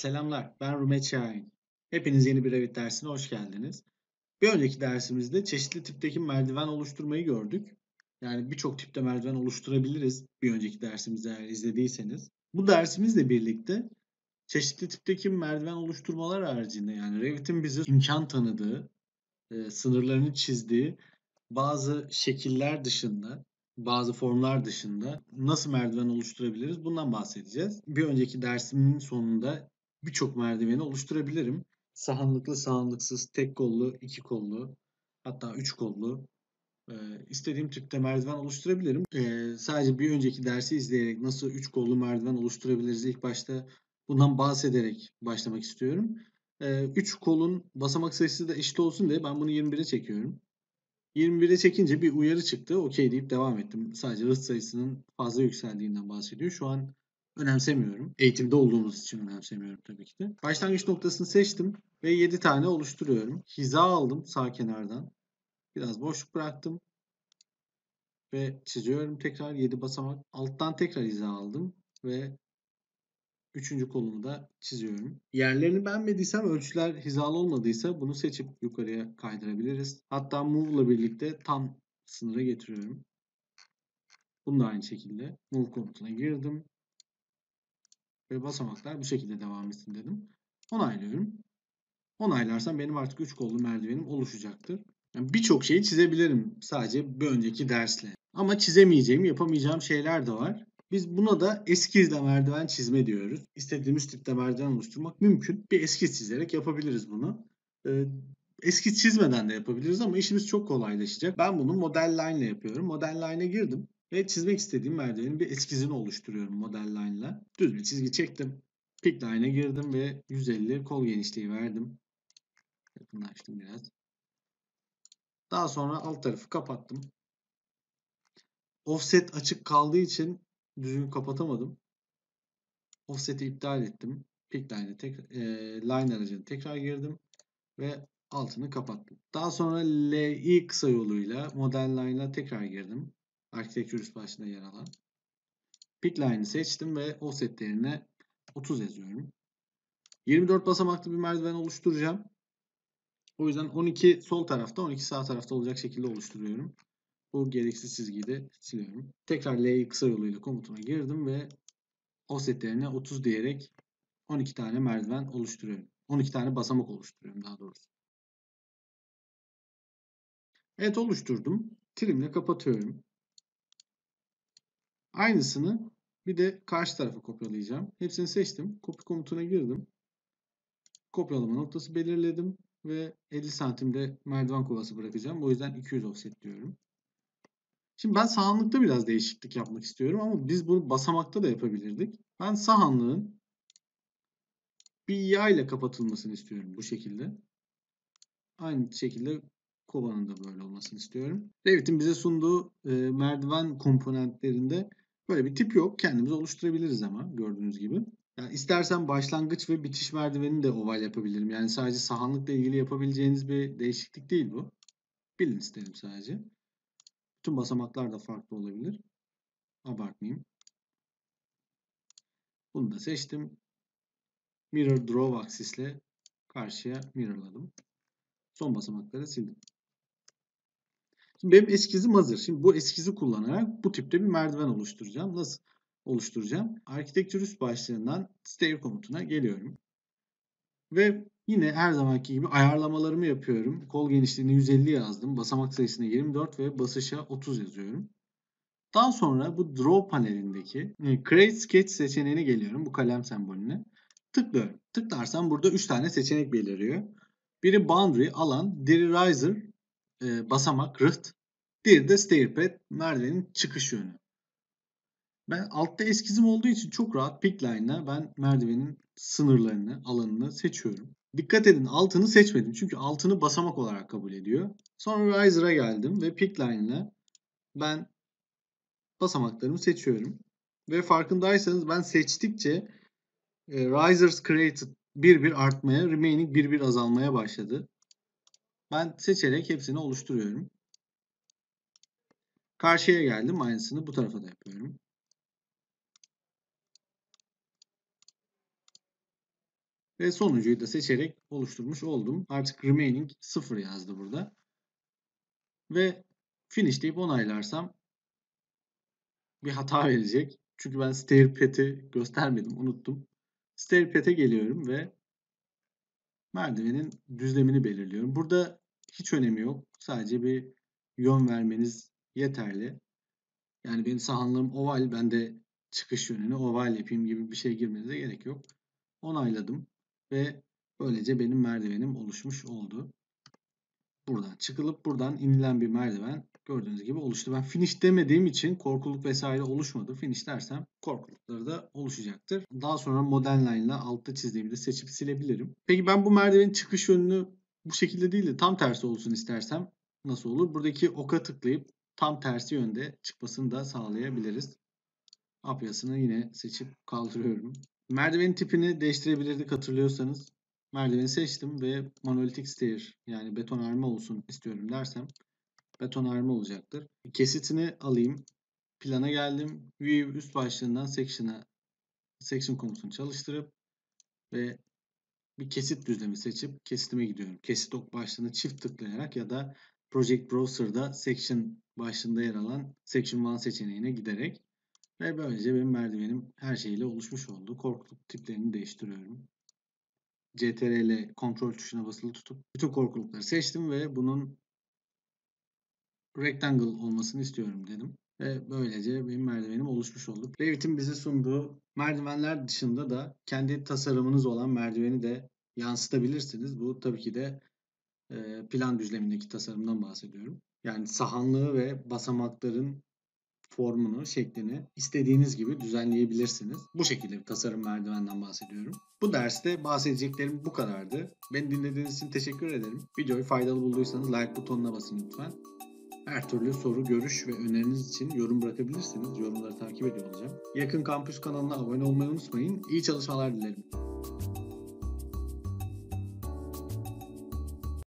Selamlar, ben Rumet Şahin. Hepiniz yeni bir Revit dersine hoş geldiniz. Bir önceki dersimizde çeşitli tipteki merdiven oluşturmayı gördük. Yani birçok tipte merdiven oluşturabiliriz bir önceki dersimizde eğer izlediyseniz. Bu dersimizle birlikte çeşitli tipteki merdiven oluşturmalar haricinde yani Revit'in bize imkan tanıdığı, sınırlarını çizdiği bazı şekiller dışında, bazı formlar dışında nasıl merdiven oluşturabiliriz? Bundan bahsedeceğiz. Bir önceki dersimin sonunda birçok merdiveni oluşturabilirim. Sahanlıklı, sahanlıksız, tek kollu, iki kollu, hatta üç kollu. İstediğim tipte merdiven oluşturabilirim. Sadece bir önceki dersi izleyerek nasıl üç kollu merdiven oluşturabiliriz ilk başta bundan bahsederek başlamak istiyorum. Üç kolun basamak sayısı da eşit olsun diye ben bunu 21'e çekiyorum. 21'e çekince bir uyarı çıktı. Okey deyip devam ettim. Sadece hız sayısının fazla yükseldiğinden bahsediyor. Şu an önemsemiyorum. Eğitimde olduğumuz için önemsemiyorum tabii ki de. Başlangıç noktasını seçtim ve 7 tane oluşturuyorum. Hiza aldım sağ kenardan. Biraz boşluk bıraktım ve çiziyorum tekrar 7 basamak. Alttan tekrar hiza aldım ve üçüncü kolumu da çiziyorum. Yerlerini beğenmediysem, ölçüler hizalı olmadıysa bunu seçip yukarıya kaydırabiliriz. Hatta move ile birlikte tam sınıra getiriyorum. Bunu da aynı şekilde move komutuna girdim. Ve basamaklar bu şekilde devam etsin dedim. Onaylıyorum. Onaylarsam benim artık 3 kollu merdivenim oluşacaktır. Yani birçok şeyi çizebilirim sadece bir önceki dersle. Ama çizemeyeceğim, yapamayacağım şeyler de var. Biz buna da eskizle merdiven çizme diyoruz. İstediğimiz tipte merdiven oluşturmak mümkün. Bir eskiz çizerek yapabiliriz bunu. Ee, Eskiz çizmeden de yapabiliriz ama işimiz çok kolaylaşacak. Ben bunu model line ile yapıyorum. Model line'e girdim ve çizmek istediğim merdivenin bir eskizini oluşturuyorum model line ile. Düz bir çizgi çektim. Pick line'e girdim ve 150 kol genişliği verdim. Yakınlaştım biraz. Daha sonra alt tarafı kapattım. Offset açık kaldığı için düzgün kapatamadım. Offset'i iptal ettim. Pick line aracına tekrar girdim ve altını kapattım. Daha sonra LI kısa yoluyla model line'a tekrar girdim. Architecture üst başlığında yer alan. Pick line'ı seçtim ve offset değerine 30 yazıyorum. 24 basamaklı bir merdiven oluşturacağım. O yüzden 12 sol tarafta, 12 sağ tarafta olacak şekilde oluşturuyorum. Bu gereksiz çizgiyi de siliyorum. Tekrar L kısa yoluyla komutuna girdim ve offset değerine 30 diyerek 12 tane merdiven oluşturuyorum. 12 tane basamak oluşturuyorum daha doğrusu. Evet, oluşturdum. Trimle kapatıyorum. Aynısını bir de karşı tarafa kopyalayacağım. Hepsini seçtim. Copy komutuna girdim. Kopyalama noktası belirledim ve 50 santimde merdiven kovası bırakacağım. O yüzden 200 offset diyorum. Şimdi ben sahanlıkta biraz değişiklik yapmak istiyorum ama biz bunu basamakta da yapabilirdik. Ben sahanlığın bir yay ile kapatılmasını istiyorum bu şekilde. Aynı şekilde kovanın da böyle olmasını istiyorum. Revit'in bize sunduğu merdiven komponentlerinde böyle bir tip yok. Kendimiz oluşturabiliriz ama gördüğünüz gibi. Yani istersen başlangıç ve bitiş merdivenini de oval yapabilirim. Yani sadece sahanlıkla ilgili yapabileceğiniz bir değişiklik değil bu. Bilin isterim sadece. Bütün basamaklar da farklı olabilir. Abartmayayım. Bunu da seçtim. Mirror Draw Axis ile karşıya mirrorladım. Son basamakları sildim. Şimdi benim eskizim hazır. Şimdi bu eskizi kullanarak bu tipte bir merdiven oluşturacağım. Nasıl oluşturacağım? Architecture üst başlığından Stair komutuna geliyorum. Ve yine her zamanki gibi ayarlamalarımı yapıyorum. Kol genişliğini 150 yazdım. Basamak sayısını 24 ve basışa 30 yazıyorum. Daha sonra bu Draw panelindeki Create Sketch seçeneğine geliyorum. Bu kalem sembolüne. Tıklıyorum. Tıklarsam burada 3 tane seçenek beliriyor. Biri Boundary, alan, diğeri Riser, basamak, rıht. Diğeri de Stairpad, merdivenin çıkış yönü. Ben altta eskizim olduğu için çok rahat Pickline'la ben merdivenin sınırlarını, alanını seçiyorum. Dikkat edin, altını seçmedim çünkü altını basamak olarak kabul ediyor. Sonra Riser'a geldim ve Pickline'la ben basamaklarımı seçiyorum. Ve farkındaysanız ben seçtikçe Risers Created bir bir artmaya, Remaining bir bir azalmaya başladı. Ben seçerek hepsini oluşturuyorum. Karşıya geldim. Aynısını bu tarafa da yapıyorum. Ve sonuncuyu da seçerek oluşturmuş oldum. Artık remaining 0 yazdı burada. Ve finish deyip onaylarsam bir hata verecek. Çünkü ben stair path'i göstermedim, unuttum. Stair path'e geliyorum ve merdivenin düzlemini belirliyorum. Burada hiç önemi yok. Sadece bir yön vermeniz yeterli. Yani benim sahanlığım oval, ben de çıkış yönünü oval yapayım gibi bir şey girmenize gerek yok. Onayladım ve böylece benim merdivenim oluşmuş oldu. Buradan çıkılıp buradan inilen bir merdiven gördüğünüz gibi oluştu. Ben finish demediğim için korkuluk vesaire oluşmadı. Finish dersem korkulukları da oluşacaktır. Daha sonra model line ile altta çizdiğimi de seçip silebilirim. Peki ben bu merdivenin çıkış yönünü bu şekilde değil de tam tersi olsun istersem nasıl olur? Buradaki oka tıklayıp tam tersi yönde çıkmasını da sağlayabiliriz. Apyasını yine seçip kaldırıyorum. Merdivenin tipini değiştirebilirdik hatırlıyorsanız. Merdiveni seçtim ve monolitik stair yani betonarme olsun istiyorum dersem betonarme olacaktır. Kesitini alayım. Plana geldim. View üst başlığından section komutunu çalıştırıp ve bir kesit düzlemi seçip kesitime gidiyorum. Kesit ok başlığını çift tıklayarak ya da Project Browser'da section başlığında yer alan section 1 seçeneğine giderek ve böylece benim merdivenim her şeyle oluşmuş oldu. Korkuluk tiplerini değiştiriyorum. CTRL kontrol tuşuna basılı tutup bütün korkulukları seçtim ve bunun rectangle olmasını istiyorum dedim. Ve böylece benim merdivenim oluşmuş oldu. Revit'in bize sunduğu merdivenler dışında da kendi tasarımınız olan merdiveni de yansıtabilirsiniz. Bu tabii ki de plan düzlemindeki tasarımdan bahsediyorum. Yani sahanlığı ve basamakların formunu, şeklini istediğiniz gibi düzenleyebilirsiniz. Bu şekilde bir tasarım merdivenden bahsediyorum. Bu derste bahsedeceklerim bu kadardı. Beni dinlediğiniz için teşekkür ederim. Videoyu faydalı bulduysanız like butonuna basın lütfen. Her türlü soru, görüş ve öneriniz için yorum bırakabilirsiniz. Yorumları takip ediyor olacağım. Yakın Kampüs kanalına abone olmayı unutmayın. İyi çalışmalar dilerim.